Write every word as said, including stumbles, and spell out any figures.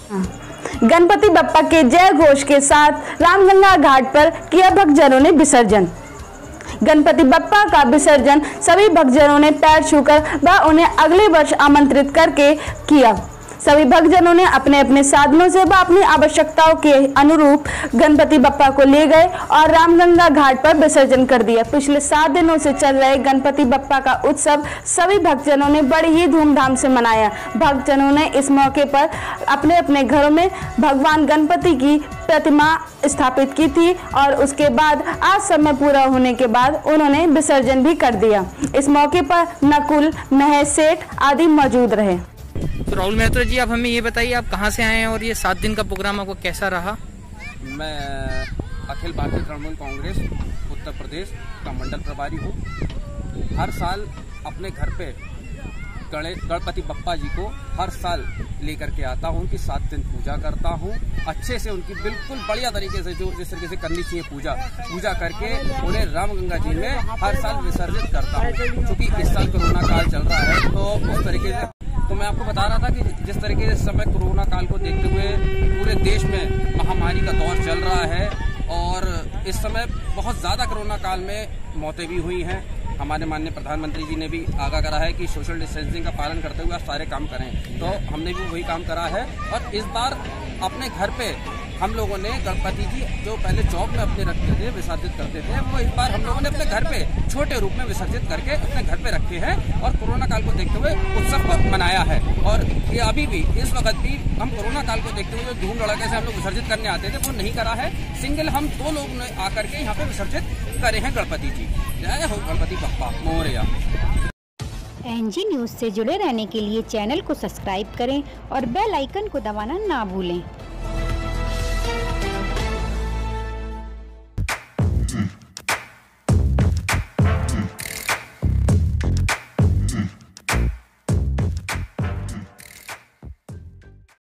गणपति बप्पा के जय घोष के साथ रामगंगा घाट पर किया भक्तजनों ने विसर्जन। गणपति बप्पा का विसर्जन सभी भक्तजनों ने पैर छूकर व उन्हें अगले वर्ष आमंत्रित करके किया। सभी भक्तजनों ने अपने अपने साधनों से व अपनी आवश्यकताओं के अनुरूप गणपति बप्पा को ले गए और रामगंगा घाट पर विसर्जन कर दिया। पिछले सात दिनों से चल रहे गणपति बप्पा का उत्सव सभी भक्तजनों ने बड़ी ही धूमधाम से मनाया। भक्तजनों ने इस मौके पर अपने अपने घरों में भगवान गणपति की प्रतिमा स्थापित की थी और उसके बाद आज समय पूरा होने के बाद उन्होंने विसर्जन भी कर दिया। इस मौके पर नकुल, महेश सेठ आदि मौजूद रहे। तो राहुल मेहता जी, आप हमें ये बताइए, आप कहाँ से आए हैं और ये सात दिन का प्रोग्राम आपको कैसा रहा? मैं अखिल भारतीय तृणमूल कांग्रेस उत्तर प्रदेश का मंडल प्रभारी हूँ। हर साल अपने घर पे गणपति बप्पा जी को हर साल लेकर के आता हूँ, उनकी सात दिन पूजा करता हूँ। अच्छे से उनकी बिल्कुल बढ़िया तरीके से जो जिस तरीके से करनी चाहिए पूजा पूजा करके उन्हें रामगंगा जी में हर साल विसर्जित करता हूँ। क्योंकि इस साल कोरोना काल चल रहा है तो उस तरीके से तो मैं आपको बता रहा था कि जिस तरीके से इस समय कोरोना काल को देखते हुए पूरे देश में महामारी का दौर चल रहा है और इस समय बहुत ज़्यादा कोरोना काल में मौतें भी हुई हैं। हमारे माननीय प्रधानमंत्री जी ने भी आगाह करा है कि सोशल डिस्टेंसिंग का पालन करते हुए आप सारे काम करें, तो हमने भी वही काम करा है। और इस बार अपने घर पे हम लोगों ने गणपति जी जो पहले चौक में अपने रखते थे विसर्जित करते थे, वो इस बार हम लोगों ने अपने घर पे छोटे रूप में विसर्जित करके अपने घर पे रखे हैं और कोरोना काल को देखते हुए उत्सव को मनाया है। और ये अभी भी इस वक्त भी हम कोरोना काल को देखते हुए जो धूम धड़ाके से हम लोग विसर्जित करने आते थे वो नहीं करा है। सिंगल हम दो लोग ने आकर के यहाँ पे विसर्जित करे हैं गणपति जी। जय हो गणपति बप्पा मोरया। एनजी न्यूज़ से जुड़े रहने के लिए चैनल को सब्सक्राइब करें और बेल आइकन को दबाना ना भूलें।